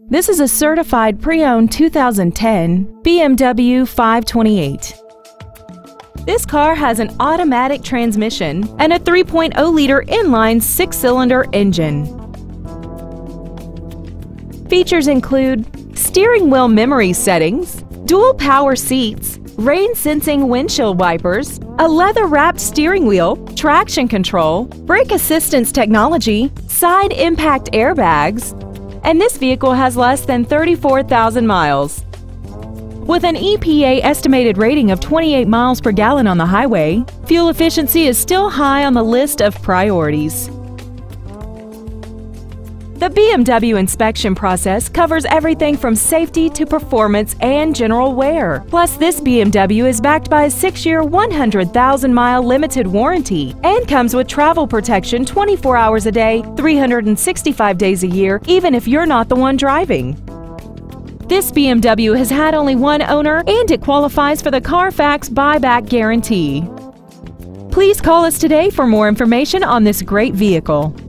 This is a certified pre-owned 2010 BMW 528. This car has an automatic transmission and a 3.0-liter inline six-cylinder engine. Features include steering wheel memory settings, dual power seats, rain-sensing windshield wipers, a leather-wrapped steering wheel, traction control, brake assistance technology, side impact airbags, and this vehicle has less than 34,000 miles. With an EPA estimated rating of 28 miles per gallon on the highway, fuel efficiency is still high on the list of priorities. The BMW inspection process covers everything from safety to performance and general wear. Plus, this BMW is backed by a 6-year, 100,000-mile limited warranty and comes with travel protection 24 hours a day, 365 days a year, even if you're not the one driving. This BMW has had only one owner and it qualifies for the Carfax buyback guarantee. Please call us today for more information on this great vehicle.